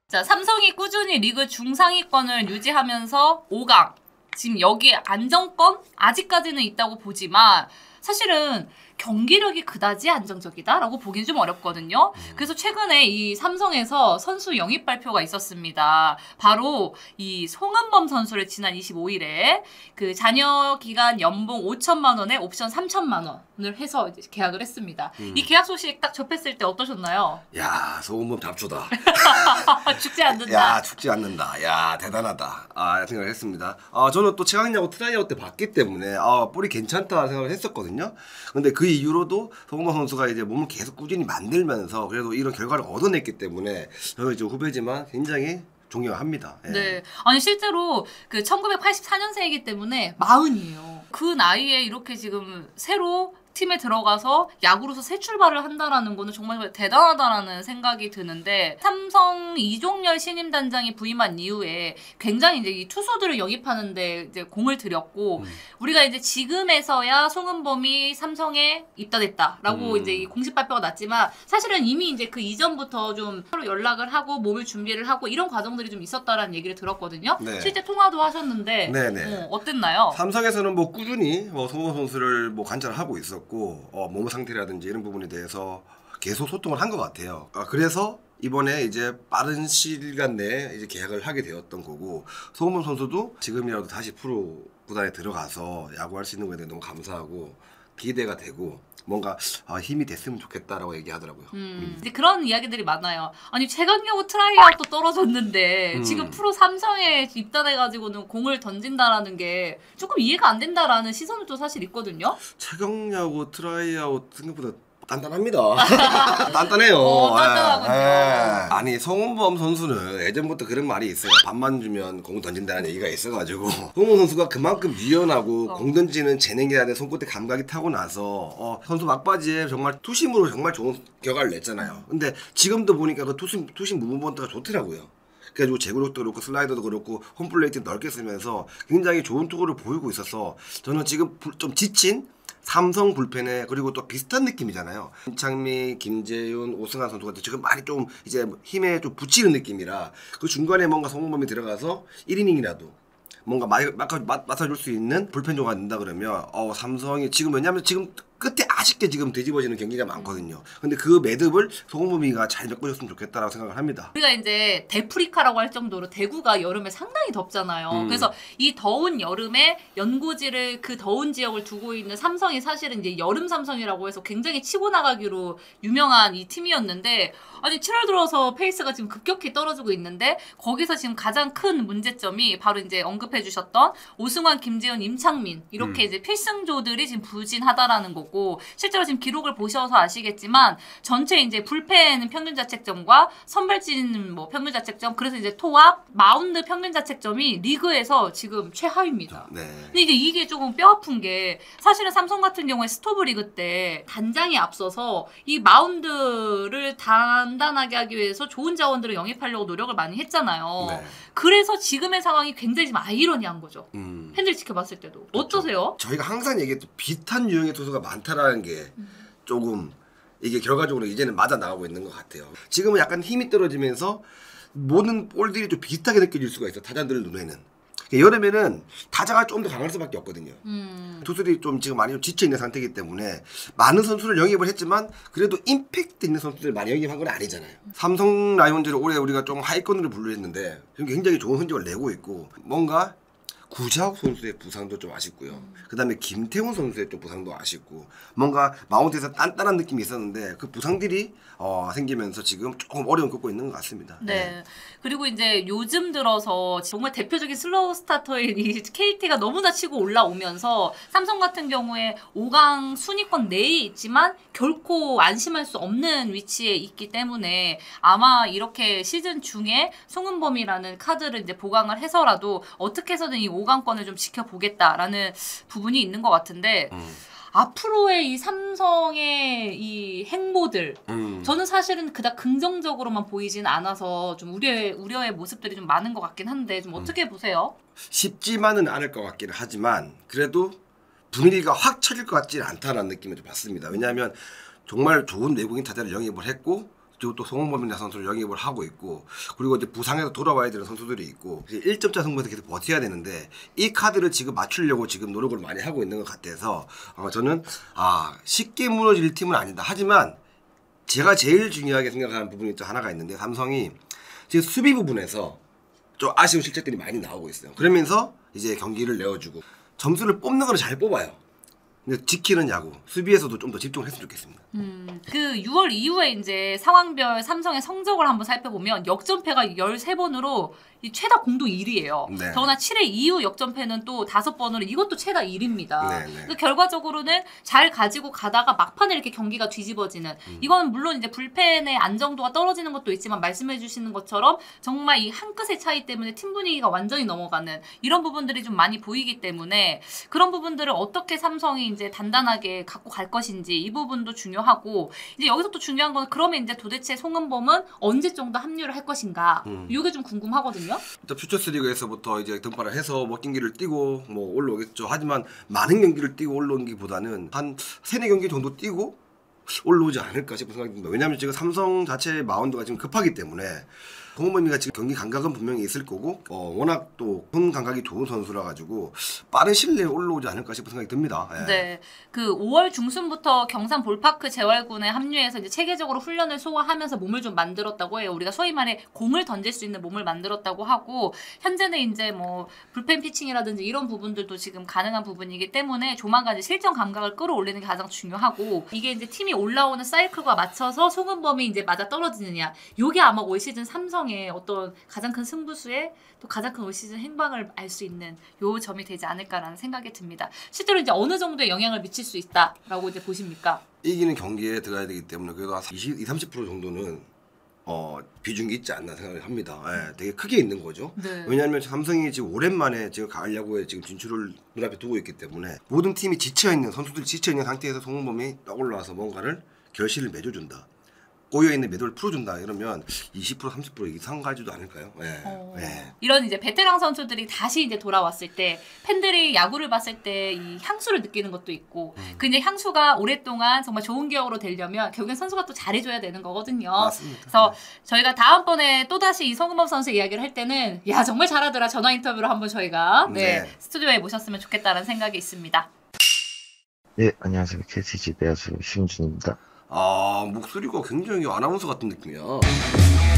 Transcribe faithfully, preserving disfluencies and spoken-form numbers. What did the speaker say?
자, 삼성이 꾸준히 리그 중상위권을 유지하면서 오 강. 지금 여기에 안정권? 아직까지는 있다고 보지만 사실은 경기력이 그다지 안정적이다라고 보기는 좀 어렵거든요. 그래서 최근에 이 삼성에서 선수 영입 발표가 있었습니다. 바로 이 송은범 선수를 지난 이십오 일에 그 잔여 기간 연봉 오천만 원에 옵션 삼천만 원을 해서 이제 계약을 했습니다. 음. 이 계약 소식 딱 접했을 때 어떠셨나요? 야, 송은범 잡초다. 죽지 않는다. 야, 죽지 않는다. 야, 대단하다. 아, 생각을 했습니다. 아, 저는 또 최강야구 트라이아웃 때 봤기 때문에 아, 볼이 괜찮다 생각을 했었거든요. 근데 그 이후로도 송은범 선수가 이제 몸을 계속 꾸준히 만들면서 그래도 이런 결과를 얻어냈기 때문에 저는 이제 후배지만 굉장히 존경합니다. 예. 네. 아니 실제로 그 천구백팔십사 년생이기 때문에 마흔이에요. 그 나이에 이렇게 지금 새로 팀에 들어가서 야구로서 새 출발을 한다라는 거는 정말 대단하다라는 생각이 드는데 삼성 이종열 신임 단장이 부임한 이후에 굉장히 이제 이 투수들을 영입하는데 이제 공을 들였고 음. 우리가 이제 지금에서야 송은범이 삼성에 입단했다라고 음. 이제 이 공식 발표가 났지만 사실은 이미 이제 그 이전부터 좀 서로 연락을 하고 몸을 준비를 하고 이런 과정들이 좀 있었다라는 얘기를 들었거든요. 네. 실제 통화도 하셨는데 어, 어땠나요? 삼성에서는 뭐 꾸준히 뭐 송은범 선수를 뭐 관찰하고 있었고. 어, 몸 상태라든지 이런 부분에 대해서 계속 소통을 한 것 같아요. 아, 그래서 이번에 이제 빠른 시간 내에 이제 계약을 하게 되었던 거고 송은범 선수도 지금이라도 다시 프로 구단에 들어가서 야구할 수 있는 거에 대해 너무 감사하고 기대가 되고 뭔가 아, 힘이 됐으면 좋겠다라고 얘기하더라고요. 음, 음. 이제 그런 이야기들이 많아요. 아니 최강야구 트라이아웃도 떨어졌는데 음. 지금 프로 삼성에 입단해가지고는 공을 던진다라는 게 조금 이해가 안 된다라는 시선도 사실 있거든요. 최강야구 트라이아웃 생각보다 단단합니다. 단단해요. 어, 단단하군요. 에, 에. 아니 송은범 선수는 예전부터 그런 말이 있어요. 밥만 주면 공 던진다는 얘기가 있어가지고 송은범 선수가 그만큼 유연하고 어. 공 던지는 재능이라든 손끝에 감각이 타고나서 어, 선수 막바지에 정말 투심으로 정말 좋은 결과를 냈잖아요. 근데 지금도 보니까 그 투심, 투심 무브먼트가 좋더라고요. 그래가지고 제구력도 그렇고 슬라이더도 그렇고 홈플레이트 넓게 쓰면서 굉장히 좋은 투구를 보이고 있어서 저는 지금 좀 지친 삼성 불펜에 그리고 또 비슷한 느낌이잖아요. 김창미, 김재윤, 오승환 선수가 지금 많이 좀 이제 힘에 좀 붙이는 느낌이라 그 중간에 뭔가 송은범이 들어가서 일 이닝이라도 뭔가 맡아줄 수 있는 불펜 조가 된다 그러면 어 삼성이 지금 왜냐면 지금 끝에 아쉽게 지금 뒤집어지는 경기가 많거든요. 근데 그 매듭을 송은범이가 잘 메꿔줬으면 좋겠다라고 생각을 합니다. 우리가 이제 대프리카라고 할 정도로 대구가 여름에 상당히 덥잖아요. 음. 그래서 이 더운 여름에 연고지를 그 더운 지역을 두고 있는 삼성이 사실은 이제 여름 삼성이라고 해서 굉장히 치고 나가기로 유명한 이 팀이었는데 아니 칠월 들어서 페이스가 지금 급격히 떨어지고 있는데 거기서 지금 가장 큰 문제점이 바로 이제 언급해 주셨던 오승환, 김재현, 임창민 이렇게 음. 이제 필승조들이 지금 부진하다라는 거고 실제로 지금 기록을 보셔서 아시겠지만 전체 이제 불펜 평균 자책점과 선발진 뭐 평균 자책점 그래서 이제 토합 마운드 평균 자책점이 리그에서 지금 최하위입니다. 네. 근데 이제 이게 조금 뼈아픈 게 사실은 삼성 같은 경우에 스토브 리그 때 단장이 앞서서 이 마운드를 단단하게 하기 위해서 좋은 자원들을 영입하려고 노력을 많이 했잖아요. 네. 그래서 지금의 상황이 굉장히 좀 아이러니한 거죠. 음. 팬들 지켜봤을 때도. 그렇죠. 어떠세요? 저희가 항상 얘기했던 비슷한 유형의 투수가 많다라는 게 조금 이게 결과적으로 이제는 맞아 나가고 있는 것 같아요. 지금은 약간 힘이 떨어지면서 모든 볼들이 좀 비슷하게 느껴질 수가 있어. 타자들 눈에는. 여름에는 타자가 좀 더 강할 수밖에 없거든요. 음. 투수들이 좀 지금 많이 좀 지쳐 있는 상태이기 때문에 많은 선수를 영입을 했지만 그래도 임팩트 있는 선수들 많이 영입한 건 아니잖아요. 음. 삼성 라이온즈를 올해 우리가 좀 하위권으로 분류했는데 굉장히 좋은 흔적을 내고 있고 뭔가 구자욱 선수의 부상도 좀 아쉽고요. 음. 그 다음에 김태훈 선수의 좀 부상도 아쉽고 뭔가 마운드에서 단단한 느낌이 있었는데 그 부상들이 어, 생기면서 지금 조금 어려움 겪고 있는 것 같습니다. 네. 네. 그리고 이제 요즘 들어서 정말 대표적인 슬로우 스타터인 이 케이티가 너무나 치고 올라오면서 삼성 같은 경우에 오 강 순위권 내에 있지만 결코 안심할 수 없는 위치에 있기 때문에 아마 이렇게 시즌 중에 송은범이라는 카드를 이제 보강을 해서라도 어떻게 해서든 이 오 강권을 좀 지켜보겠다라는 부분이 있는 것 같은데 음. 앞으로의 이 삼성의 이 행보들 음. 저는 사실은 그닥 긍정적으로만 보이진 않아서 좀 우려의, 우려의 모습들이 좀 많은 것 같긴 한데 좀 어떻게 음. 보세요? 쉽지만은 않을 것 같긴 하지만 그래도 분위기가 확 쳐질 것 같지는 않다는 느낌을 좀 받습니다. 왜냐하면 정말 좋은 외국인 타자를 영입을 했고 그리고 또 송은범이나 선수를 영입을 하고 있고 그리고 이제 부상에서 돌아와야 되는 선수들이 있고 일 점차 승부에서 계속 버텨야 되는데 이 카드를 지금 맞추려고 지금 노력을 많이 하고 있는 것 같아서 어, 저는 아 쉽게 무너질 팀은 아니다. 하지만 제가 제일 중요하게 생각하는 부분이 또 하나가 있는데 삼성이 지금 수비 부분에서 좀 아쉬운 실책들이 많이 나오고 있어요. 그러면서 이제 경기를 내어주고 점수를 뽑는 걸 잘 뽑아요. 근데 지키는 야구, 수비에서도 좀 더 집중을 했으면 좋겠습니다. 음, 그 유월 이후에 이제 상황별 삼성의 성적을 한번 살펴보면 역전패가 열세 번으로 이 최다 공동 일 위예요. 네. 더구나 칠 회 이후 역전패는 또 다섯 번으로 이것도 최다 일 위입니다. 네, 네. 그러니까 결과적으로는 잘 가지고 가다가 막판에 이렇게 경기가 뒤집어지는 음. 이건 물론 이제 불펜의 안정도가 떨어지는 것도 있지만 말씀해 주시는 것처럼 정말 이 한 끗의 차이 때문에 팀 분위기가 완전히 넘어가는 이런 부분들이 좀 많이 보이기 때문에 그런 부분들을 어떻게 삼성이 이제 단단하게 갖고 갈 것인지 이 부분도 중요하고 이제 여기서 또 중요한 건 그러면 이제 도대체 송은범은 언제 정도 합류를 할 것인가 음. 이게 좀 궁금하거든요. 일단 퓨처스리그에서부터 이제 등판을 해서 뭐 경기를 뛰고 뭐 올라오겠죠. 하지만 많은 경기를 뛰고 올라오기보다는 한 세네 경기 정도 뛰고 올라오지 않을까 싶은 생각이 듭니다. 왜냐하면 지금 삼성 자체의 마운드가 지금 급하기 때문에 송은범이가 지금 경기 감각은 분명히 있을 거고 어, 워낙 또 손 감각이 좋은 선수라 가지고 빠른 시일 내에 올라오지 않을까 싶은 생각이 듭니다. 예. 네, 그 오월 중순부터 경산 볼파크 재활군에 합류해서 이제 체계적으로 훈련을 소화하면서 몸을 좀 만들었다고 해요. 우리가 소위 말해 공을 던질 수 있는 몸을 만들었다고 하고 현재는 이제 뭐 불펜 피칭이라든지 이런 부분들도 지금 가능한 부분이기 때문에 조만간 이제 실전 감각을 끌어올리는 게 가장 중요하고 이게 이제 팀이 올라오는 사이클과 맞춰서 송은범이 이제 맞아 떨어지느냐. 요게 아마 올 시즌 삼성의 어떤 가장 큰 승부수에 또 가장 큰 올 시즌 행방을 알 수 있는 요 점이 되지 않을까라는 생각이 듭니다. 실제로 이제 어느 정도의 영향을 미칠 수 있다라고 이제 보십니까? 이기는 경기에 들어가야 되기 때문에 그래도 한 이십, 삼십 퍼센트 정도는 어, 비중이 있지 않나 생각을 합니다. 예, 되게 크게 있는 거죠. 네. 왜냐하면 삼성이 지금 오랜만에 지금 가을 야구에 지금 진출을 눈앞에 두고 있기 때문에 모든 팀이 지쳐 있는 선수들이 지쳐 있는 상태에서 송은범이 떠올라와서 뭔가를 결실을 맺어준다. 꼬여있는 매도를 풀어준다 이러면 이십 퍼센트 삼십 퍼센트 이상 가지도 않을까요? 예. 어, 예. 이런 이제 베테랑 선수들이 다시 이제 돌아왔을 때 팬들이 야구를 봤을 때 이 향수를 느끼는 것도 있고 음. 그 이제 향수가 오랫동안 정말 좋은 기억으로 되려면 결국엔 선수가 또 잘해줘야 되는 거거든요. 맞습니다. 그래서 저희가 다음번에 또다시 이 송은범 선수 이야기를 할 때는 야 정말 잘하더라 전화 인터뷰로 한번 저희가 네, 네. 스튜디오에 모셨으면 좋겠다는 생각이 있습니다. 네, 안녕하세요. 케이티지 내야수 심준입니다. 아 목소리가 굉장히 아나운서 같은 느낌이야.